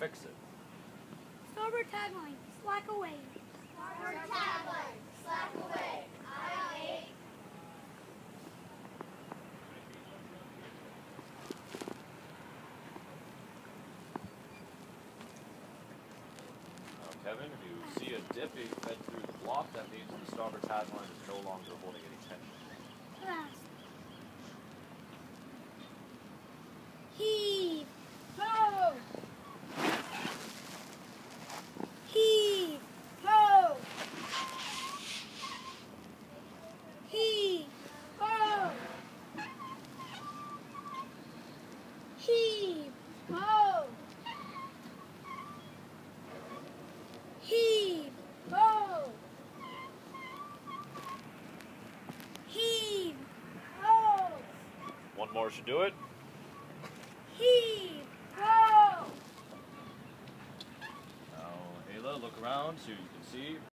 fix it. Starboard tagline, slack away. Starboard tagline, slack away. Aye, Now, Kevin, if you see a dip being fed through the block, that means the starboard tagline is no longer holding any tension. Fast. Heave. Ho. Heave. Ho. Heave. Ho. Heave. Ho. Heave. Ho. Heave. Ho. One more should do it. Heave. Ho. Now, Ayla, look around so you can see.